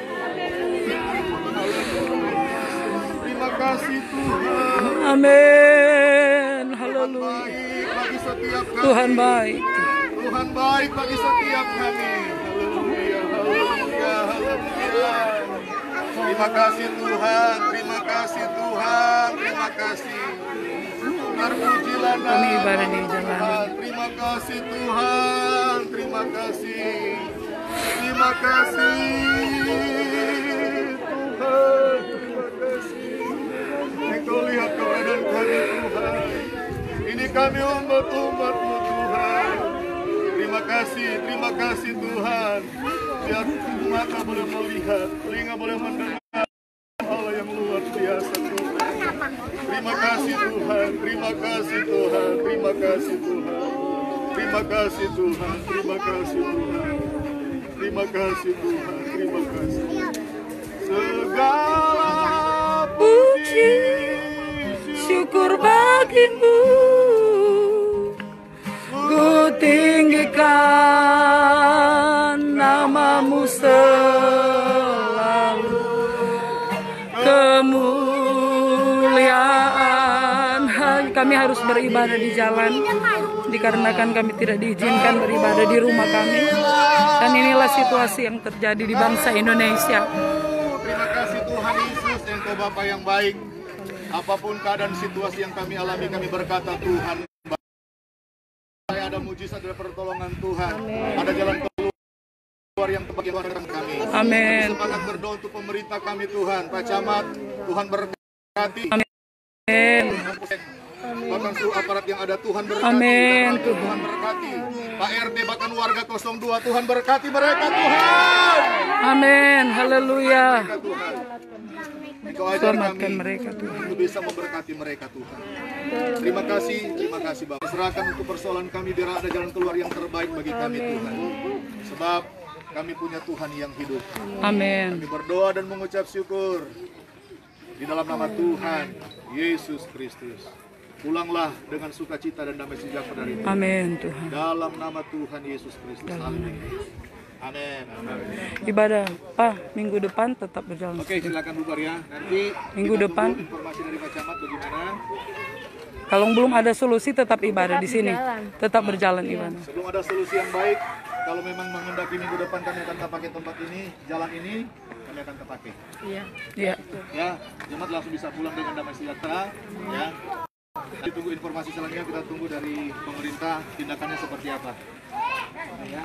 Terima kasih Tuhan. Amin. Haleluya. Bagi setiap kami. Tuhan baik. Tuhan baik bagi setiap kami. Haleluya, haleluya, haleluya. Terima kasih Tuhan, terima kasih Tuhan, terima kasih. Terpujilah Kami ibadah di nama jalan. Tuhan. Terima kasih Tuhan, terima kasih. Terima kasih Tuhan, terima kasih. kami umat-umat-Mu Tuhan. Terima kasih, terima kasih Tuhan. Biar mata boleh melihat, telinga boleh mendengar hal yang luar biasa Tuhan. Terima kasih Tuhan, terima kasih Tuhan, terima kasih Tuhan. Terima kasih Tuhan, terima kasih Tuhan. Terima kasih Tuhan, terima kasih. Segala Puji, syukur bagimu, ku tinggikan namamu selalu, kemuliaan. Kami harus beribadah di jalan, dikarenakan kami tidak diizinkan beribadah di rumah kami. Dan inilah situasi yang terjadi di bangsa Indonesia. Terima kasih Tuhan Yesus, Engkau Bapa yang baik. Apapun keadaan situasi yang kami alami, kami berkata Tuhan, ada mujizat dari pertolongan Tuhan. Ada jalan keluar yang tepat yang Tuhan kami. Amin. Kami semangat berdoa untuk pemerintah kami Tuhan. Pak Camat, Tuhan berkati. Amin. Bahkan seluruh aparat yang ada Tuhan berkati. Amin. Tuhan berkati. Pak R T bahkan warga nol dua Tuhan berkati mereka Tuhan. Amin. Haleluya. Tuhan. Engkau ajar Selamatkan kami mereka Tuhan. untuk bisa memberkati mereka Tuhan. Terima kasih, terima kasih Bapak. Serahkan untuk persoalan kami biar ada jalan keluar yang terbaik bagi kami Tuhan. Sebab kami punya Tuhan yang hidup. Amin. Kami berdoa dan mengucap syukur di dalam nama Tuhan Yesus Kristus. Pulanglah dengan sukacita dan damai sejahtera dari Tuhan. Amin Tuhan. Dalam nama Tuhan Yesus Kristus. Amin. Amin. Ibadah Pak minggu depan tetap berjalan. Oke, silakan bubar ya. Nanti minggu kita depan tunggu informasi dari Pak Camat bagaimana. kalau belum ada solusi tetap ibadah di sini. Tetap berjalan ibadah. Sebelum ada solusi yang baik, kalau memang menghendaki minggu depan kami akan pakai tempat ini, jalan ini kami akan pakai. Iya. Iya. Ya, jemaat langsung bisa pulang dengan damai sejahtera. Ya. Nanti tunggu informasi selanjutnya, kita tunggu dari pemerintah tindakannya seperti apa. Ya.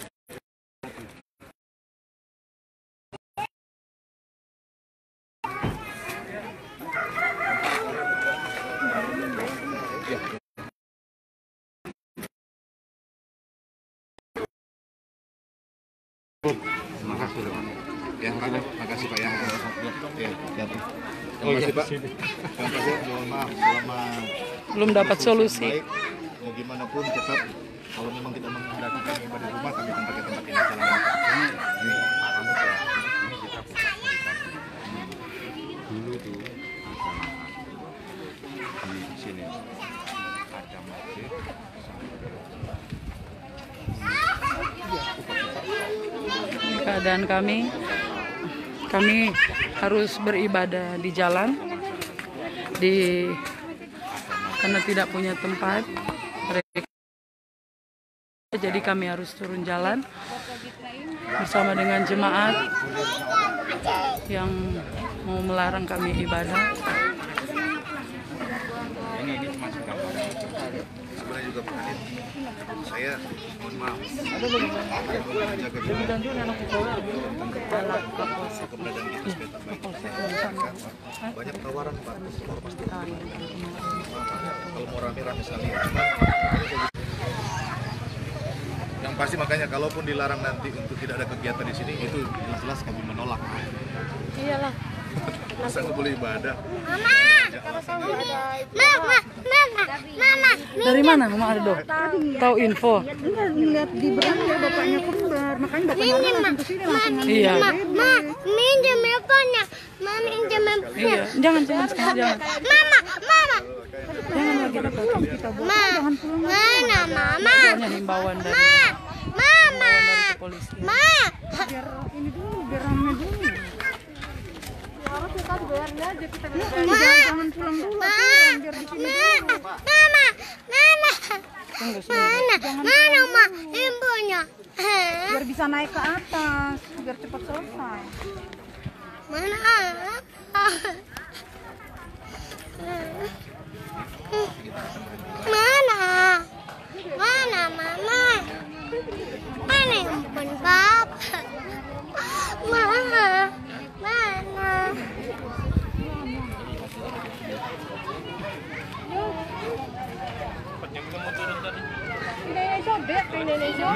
Terima kasih Pak. Ya, terima kasih Pak ya. Ya, jatuh. Terima kasih Pak. Terima kasih. Mohon maaf selama Belum dapat solusi. baik, mau gimana pun tetap kalau memang kita menghendaki kami ibadah di rumah, kami akan pakai tempat ini. Jalan ini, ini kamu ya. Ini kita pusat meditasi. Dulu tuh di sini ada masjid. Keadaan kami, kami harus beribadah di jalan, di karena tidak punya tempat. Jadi kami harus turun jalan bersama dengan jemaat yang mau melarang kami ibadah. Ini ini cuma gambaran. Sebenarnya juga bukan saya mohon maaf. Ada menjaga keberadaan kita supaya terbaik. Banyak tawaran Pak, mau pasti. Kalau mau rame-rame sekali. Yang pasti makanya kalaupun dilarang nanti untuk tidak ada kegiatan di sini, itu jelas-jelas kami menolak. Iyalah. Masa nggak boleh ibadah? Mama. Mama, mama, mama. Dari mana Mama Ardo? Tahu info? Enggak, ngeliat di beranda ya bapaknya kembar, makanya bapaknya langsung ke sini langsung ngambil. Iya. Ma, minjem handphonenya. Ma, minjem handphonenya. Iya, jangan jangan sekarang jangan. Mama, mama. Jangan lagi ada Ma, mana mama? hanya himbauan dari Ma, mama. polisi. Ma. Biar ini dulu, biar rame dulu. Harus kita biarin aja kita bilang jangan pulang dulu, pulang biar di sini dulu. Mama, mama. Mana, mana ma handphonenya? Biar bisa naik ke atas, biar cepat selesai. Mana? Mana? Mana mama? Mana handphone papa? Mana? Mana? Indonesia.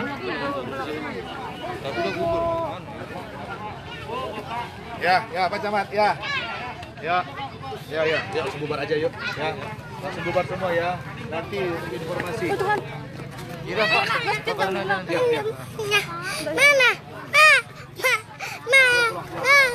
Ya, ya Pak Camat, ya. Ya. Ya, ya, ya, langsung bubar aja yuk. Ya. Langsung bubar semua ya. Nanti untuk informasi. Oh, Tuhan. Iya, Pak. Ya, ya. Mana? Ah, ma, ma, ma, ma.